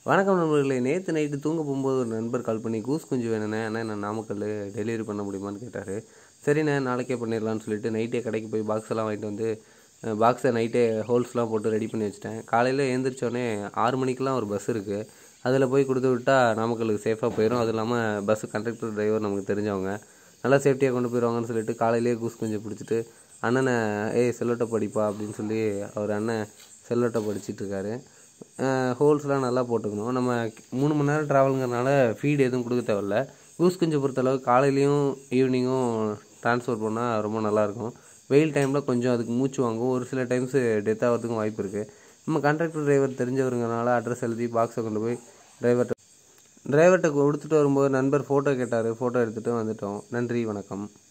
வணக்கம் நண்பர்களே. நேற்று நைட்டு தூங்க போகும்போது ஒரு நண்பர் கால் பண்ணி கூஸ் குஞ்சு வேணுண்ணே, அண்ணா நான் நாமக்கல் டெலிவரி பண்ண முடியுமான்னு கேட்டார். சரிண்ணே நாளைக்கே பண்ணிடலான்னு சொல்லிட்டு நைட்டே கடைக்கு போய் பாக்ஸ் எல்லாம் வாங்கிட்டு வந்து பாக்ஸை நைட்டே ஹோல்ஸ்லாம் போட்டு ரெடி பண்ணி வச்சுட்டேன். காலையில் எழுந்திரிச்சோடனே 6 மணிக்கெலாம் ஒரு பஸ் இருக்குது. அதில் போய் கொடுத்து விட்டால் நாமக்கலுக்கு சேஃபாக போயிடும். அது இல்லாமல் பஸ்ஸு கண்டக்டர் டிரைவர் நமக்கு தெரிஞ்சவங்க, நல்லா சேஃப்டியாக கொண்டு போயிடுவாங்கன்னு சொல்லிட்டு காலையிலேயே கூஸ் குஞ்சு பிடிச்சிட்டு அண்ணனை செல்லோட்டை படிப்பா அப்படின்னு சொல்லி அவர் அண்ணன் செல்லோட்டை படிச்சிட்ருக்காரு. ஹோல்ஸ்லாம் நல்லா போட்டுக்கணும். நம்ம 3 மணி நேரம் ட்ராவலுங்கிறனால ஃபீடு எதுவும் கொடுக்க தேவையில்ல. கூஸ் குஞ்சு பொறுத்தளவு காலையிலையும் ஈவினிங்கும் ட்ரான்ஸ்ஃபர் பண்ணால் ரொம்ப நல்லாயிருக்கும். வெயில் டைமில் கொஞ்சம் அதுக்கு மூச்சு வாங்கும். ஒரு சில டைம்ஸு டெத் ஆகிறதுக்கும் வாய்ப்பு இருக்குது. நம்ம கண்டக்டர் டிரைவர் தெரிஞ்சவருங்கிறனால அட்ரஸ் எழுதி பாக்ஸை கொண்டு போய் டிரைவர்கிட்ட கொடுத்துட்டு வரும்போது நண்பர் ஃபோட்டோ கேட்டார். ஃபோட்டோ எடுத்துகிட்டு வந்துட்டோம். நன்றி, வணக்கம்.